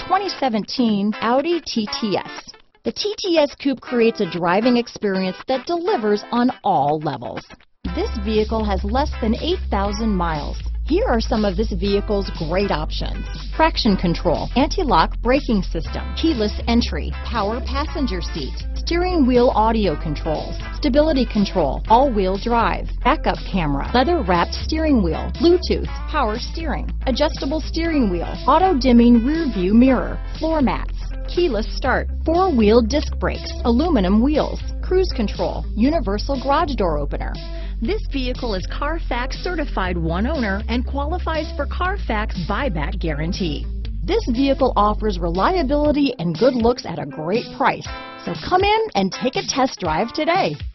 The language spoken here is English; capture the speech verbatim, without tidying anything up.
twenty seventeen Audi T T S. The T T S Coupe creates a driving experience that delivers on all levels. This vehicle has less than eight thousand miles. Here are some of this vehicle's great options: traction control, anti-lock braking system, keyless entry, power passenger seat, steering wheel audio controls, stability control, all-wheel drive, backup camera, leather-wrapped steering wheel, Bluetooth, power steering, adjustable steering wheel, auto-dimming rear view mirror, floor mats, keyless start, four-wheel disc brakes, aluminum wheels, cruise control, universal garage door opener. This vehicle is Carfax certified one owner and qualifies for Carfax buyback guarantee. This vehicle offers reliability and good looks at a great price. So come in and take a test drive today.